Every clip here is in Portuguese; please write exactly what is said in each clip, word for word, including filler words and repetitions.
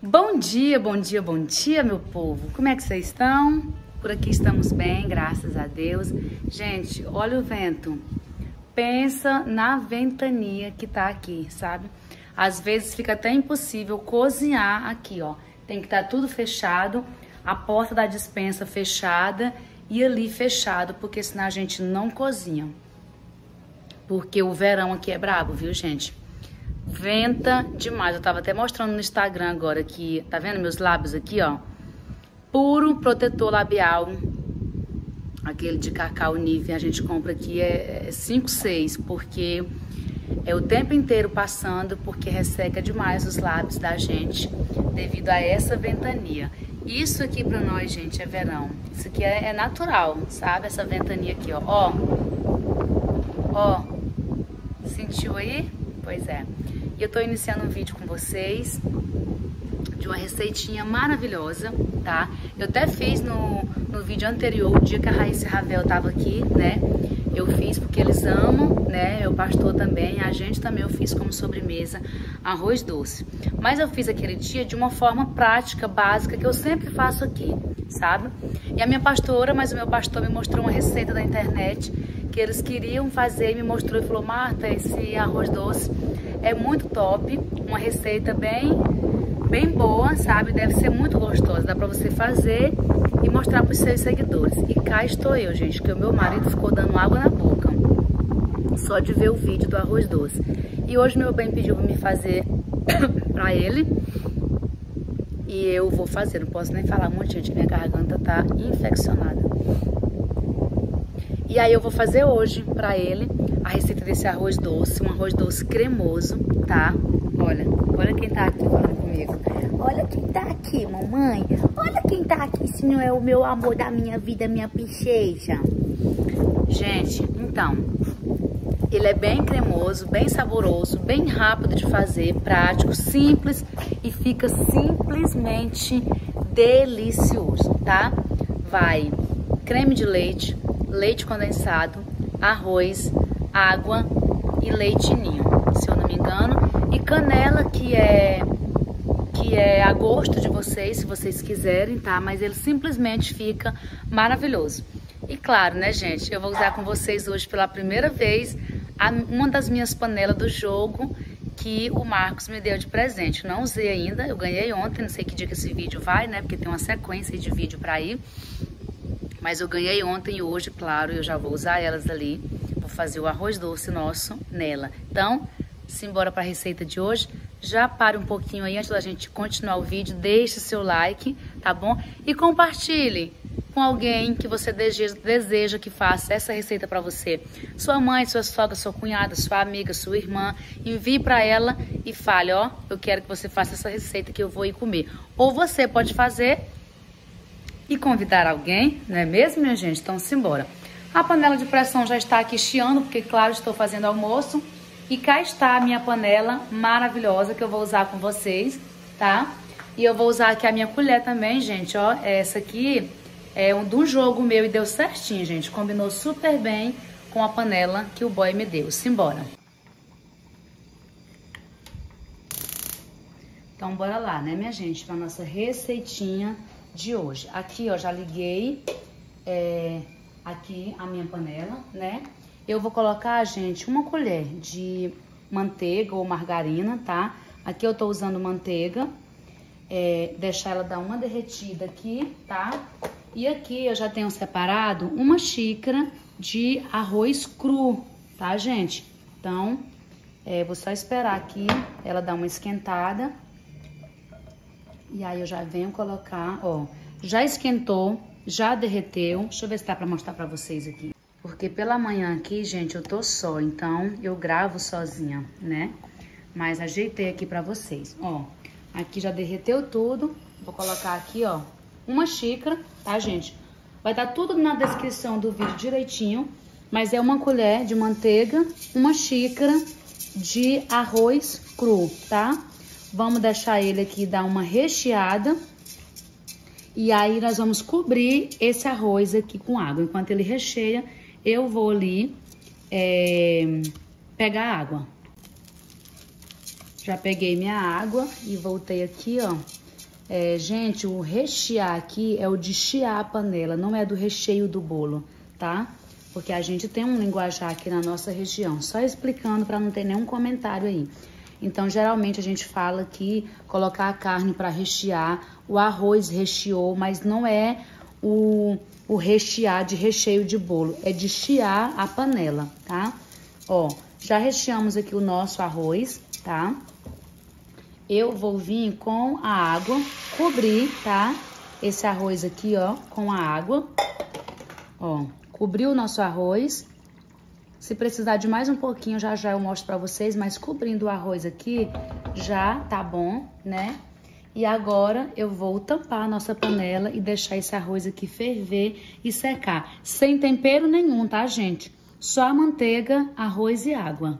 Bom dia, bom dia, bom dia, meu povo. Como é que vocês estão? Por aqui estamos bem, graças a Deus. Gente, olha o vento. Pensa na ventania que tá aqui, sabe? Às vezes fica até impossível cozinhar aqui, ó. Tem que estar tudo fechado, a porta da despensa fechada e ali fechado, porque senão a gente não cozinha. Porque o verão aqui é brabo, viu, gente? Venta demais. Eu tava até mostrando no Instagram agora que, tá vendo meus lábios aqui, ó? Puro protetor labial. Aquele de cacau Nivea, a gente compra aqui é cinco, seis, porque é o tempo inteiro passando, porque resseca demais os lábios da gente devido a essa ventania. Isso aqui pra nós, gente, é verão. Isso aqui é, é natural, sabe? Essa ventania aqui, ó. Ó. Ó. Sentiu aí? Pois é. E eu tô iniciando um vídeo com vocês de uma receitinha maravilhosa, tá? Eu até fiz no, no vídeo anterior, o dia que a Raíssa e Ravel tava aqui, né? Eu fiz porque eles amam, né? Meu pastor também, a gente também eu fiz como sobremesa arroz doce. Mas eu fiz aquele dia de uma forma prática, básica, que eu sempre faço aqui, sabe? E a minha pastora, mas o meu pastor me mostrou uma receita da internet que eles queriam fazer e me mostrou e falou: Marta, esse arroz doce é muito top, uma receita bem, bem boa, sabe? Deve ser muito gostosa, dá pra você fazer e mostrar pros seus seguidores. E cá estou eu, gente, que o meu marido ficou dando água na boca só de ver o vídeo do arroz doce. E hoje meu bem pediu pra me fazer pra ele e eu vou fazer, não posso nem falar muito, gente, minha garganta tá infeccionada. E aí eu vou fazer hoje pra ele a receita desse arroz doce, um arroz doce cremoso, tá? Olha, olha quem tá aqui falando comigo. Olha quem tá aqui, mamãe. Olha quem tá aqui, se não é o meu amor da minha vida, minha princesa. Gente, então, ele é bem cremoso, bem saboroso, bem rápido de fazer, prático, simples e fica simplesmente delicioso, tá? Vai creme de leite, leite condensado, arroz, água e leite ninho, se eu não me engano, e canela, que é que é a gosto de vocês, se vocês quiserem, tá? Mas ele simplesmente fica maravilhoso. E claro, né, gente, eu vou usar com vocês hoje pela primeira vez a, uma das minhas panelas do jogo que o Marcos me deu de presente. Não usei ainda, eu ganhei ontem, não sei que dia que esse vídeo vai, né? Porque tem uma sequência de vídeo pra ir. Mas eu ganhei ontem e hoje, claro, eu já vou usar elas ali. Vou fazer o arroz doce nosso nela. Então, simbora para a receita de hoje. Já pare um pouquinho aí antes da gente continuar o vídeo. Deixe seu like, tá bom? E compartilhe com alguém que você deseja que faça essa receita para você. Sua mãe, sua sogra, sua cunhada, sua amiga, sua irmã. Envie para ela e fale, ó, eu quero que você faça essa receita que eu vou ir comer. Ou você pode fazer e convidar alguém, não é mesmo, minha gente? Então, simbora. A panela de pressão já está aqui chiando, porque, claro, estou fazendo almoço. E cá está a minha panela maravilhosa que eu vou usar com vocês, tá? E eu vou usar aqui a minha colher também, gente, ó. Essa aqui é um do jogo meu e deu certinho, gente. Combinou super bem com a panela que o boy me deu. Simbora. Então, bora lá, né, minha gente? Para nossa receitinha de hoje. Aqui, ó, já liguei é, aqui a minha panela, né? Eu vou colocar, gente, uma colher de manteiga ou margarina, tá? Aqui eu tô usando manteiga, é, deixar ela dar uma derretida aqui, tá? E aqui eu já tenho separado uma xícara de arroz cru, tá, gente? Então, é, vou só esperar aqui ela dar uma esquentada. E aí eu já venho colocar, ó, já esquentou, já derreteu. Deixa eu ver se dá pra mostrar pra vocês aqui. Porque pela manhã aqui, gente, eu tô só, então eu gravo sozinha, né? Mas ajeitei aqui pra vocês, ó. Aqui já derreteu tudo. Vou colocar aqui, ó, uma xícara, tá, gente? Vai estar tudo na descrição do vídeo direitinho. Mas é uma colher de manteiga, uma xícara de arroz cru, tá? Vamos deixar ele aqui dar uma recheada. E aí nós vamos cobrir esse arroz aqui com água. Enquanto ele recheia, eu vou ali é, pegar água. Já peguei minha água e voltei aqui, ó. É, gente, o rechear aqui é o de chiar a panela, não é do recheio do bolo, tá? Porque a gente tem um linguajar aqui na nossa região, só explicando para não ter nenhum comentário aí. Então, geralmente a gente fala que colocar a carne para rechear, o arroz recheou, mas não é o, o rechear de recheio de bolo, é de chiar a panela, tá? Ó, já recheamos aqui o nosso arroz, tá? Eu vou vir com a água, cobrir, tá? Esse arroz aqui, ó, com a água. Ó, cobriu o nosso arroz. Se precisar de mais um pouquinho, já já eu mostro pra vocês, mas cobrindo o arroz aqui, já tá bom, né? E agora eu vou tampar a nossa panela e deixar esse arroz aqui ferver e secar. Sem tempero nenhum, tá, gente? Só manteiga, arroz e água.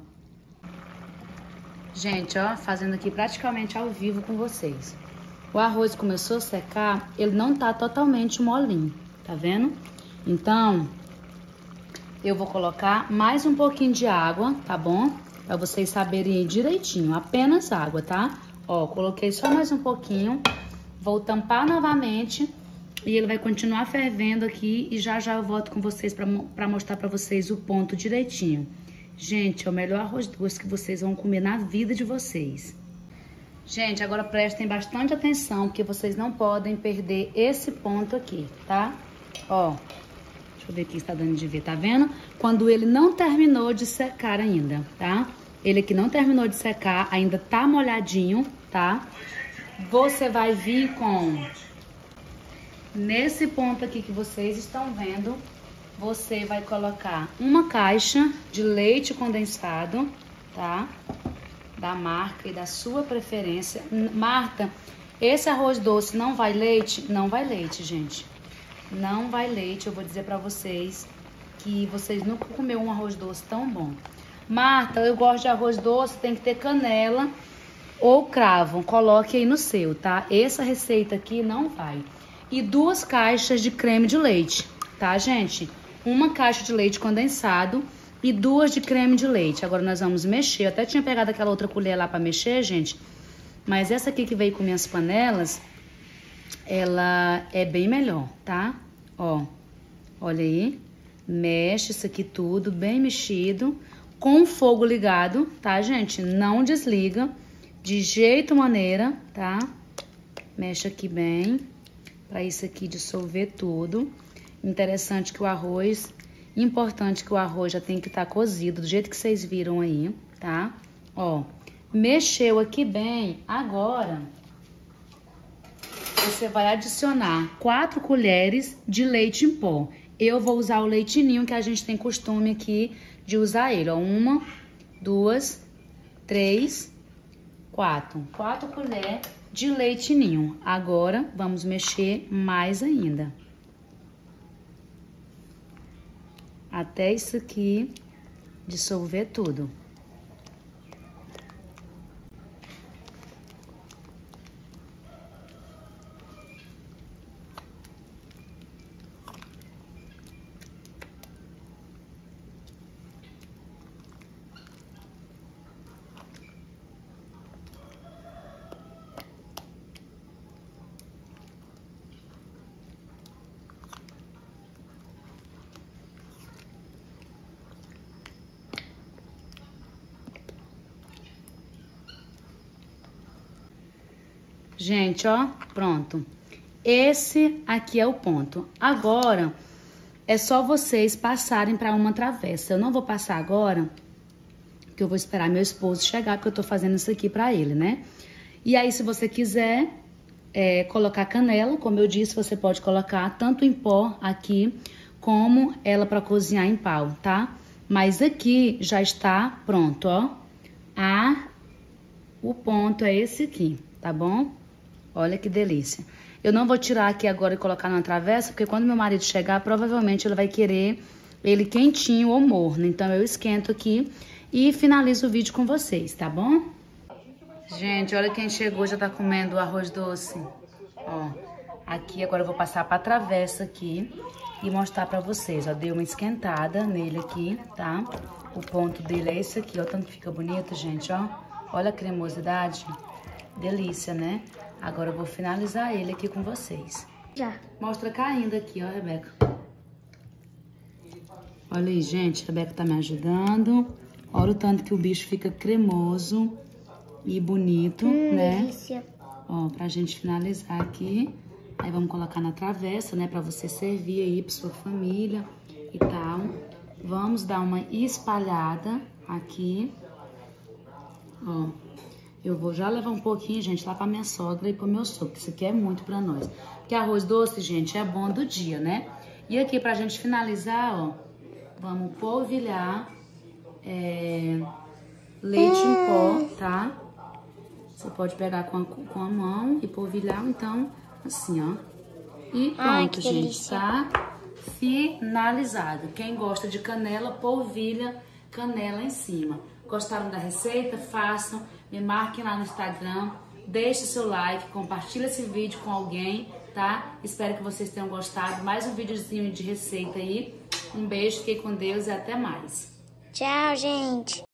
Gente, ó, fazendo aqui praticamente ao vivo com vocês. O arroz começou a secar, ele não tá totalmente molinho, tá vendo? Então, eu vou colocar mais um pouquinho de água, tá bom? Pra vocês saberem direitinho, apenas água, tá? Ó, coloquei só mais um pouquinho, vou tampar novamente e ele vai continuar fervendo aqui e já já eu volto com vocês pra, pra mostrar pra vocês o ponto direitinho. Gente, é o melhor arroz doce que vocês vão comer na vida de vocês. Gente, agora prestem bastante atenção, porque vocês não podem perder esse ponto aqui, tá? Ó, deixa eu ver aqui se tá dando de ver, tá vendo? Quando ele não terminou de secar ainda, tá? Ele aqui não terminou de secar, ainda tá molhadinho, tá? Você vai vir com... Nesse ponto aqui que vocês estão vendo... Você vai colocar uma caixa de leite condensado, tá? Da marca e da sua preferência. Marta, esse arroz doce não vai leite? Não vai leite, gente. Não vai leite. Eu vou dizer pra vocês que vocês nunca comeram um arroz doce tão bom. Marta, eu gosto de arroz doce, tem que ter canela ou cravo. Coloque aí no seu, tá? Essa receita aqui não vai. E duas caixas de creme de leite, tá, gente? Uma caixa de leite condensado e duas de creme de leite. Agora nós vamos mexer. Eu até tinha pegado aquela outra colher lá pra mexer, gente. Mas essa aqui que veio com minhas panelas, ela é bem melhor, tá? Ó, olha aí. Mexe isso aqui tudo, bem mexido. Com o fogo ligado, tá, gente? Não desliga. De jeito maneira, tá? Mexe aqui bem. Pra isso aqui dissolver tudo. Interessante que o arroz, importante que o arroz já tem que estar cozido, do jeito que vocês viram aí, tá? Ó, mexeu aqui bem, agora você vai adicionar quatro colheres de leite em pó. Eu vou usar o leite ninho que a gente tem costume aqui de usar ele, ó. Uma, duas, três, quatro. Quatro colheres de leite ninho. Agora, vamos mexer mais ainda. Até isso aqui dissolver tudo. Gente, ó, pronto. Esse aqui é o ponto. Agora, é só vocês passarem para uma travessa. Eu não vou passar agora, porque eu vou esperar meu esposo chegar, porque eu tô fazendo isso aqui para ele, né? E aí, se você quiser é, colocar canela, como eu disse, você pode colocar tanto em pó aqui, como ela para cozinhar em pau, tá? Mas aqui já está pronto, ó. A, o ponto é esse aqui, tá bom? Olha que delícia. Eu não vou tirar aqui agora e colocar na travessa, porque quando meu marido chegar, provavelmente ele vai querer ele quentinho ou morno. Então, eu esquento aqui e finalizo o vídeo com vocês, tá bom? Gente, olha quem chegou, já tá comendo o arroz doce. Ó, aqui agora eu vou passar pra travessa aqui e mostrar pra vocês. Ó, dei uma esquentada nele aqui, tá? O ponto dele é esse aqui, ó, tanto que fica bonito, gente, ó. Olha a cremosidade. Delícia, né? Agora eu vou finalizar ele aqui com vocês. Já. Mostra caindo aqui, ó, Rebeca. Olha aí, gente, a Rebeca tá me ajudando. Olha o tanto que o bicho fica cremoso e bonito, hum, né? Delícia. Ó, pra gente finalizar aqui. Aí vamos colocar na travessa, né? Pra você servir aí pra sua família e tal. Vamos dar uma espalhada aqui. Ó, eu vou já levar um pouquinho, gente, lá pra minha sogra e pro meu sogro. Isso aqui é muito pra nós. Porque arroz doce, gente, é bom do dia, né? E aqui pra gente finalizar, ó, vamos polvilhar é, leite hum. em pó, tá? Você pode pegar com a, com a mão e polvilhar, então, assim, ó. E pronto, ai, gente, delícia. Tá finalizado. Quem gosta de canela, polvilha canela em cima. Gostaram da receita? Façam, me marquem lá no Instagram, deixe seu like, compartilhe esse vídeo com alguém, tá? Espero que vocês tenham gostado. Mais um videozinho de receita aí. Um beijo, fiquem com Deus e até mais. Tchau, gente.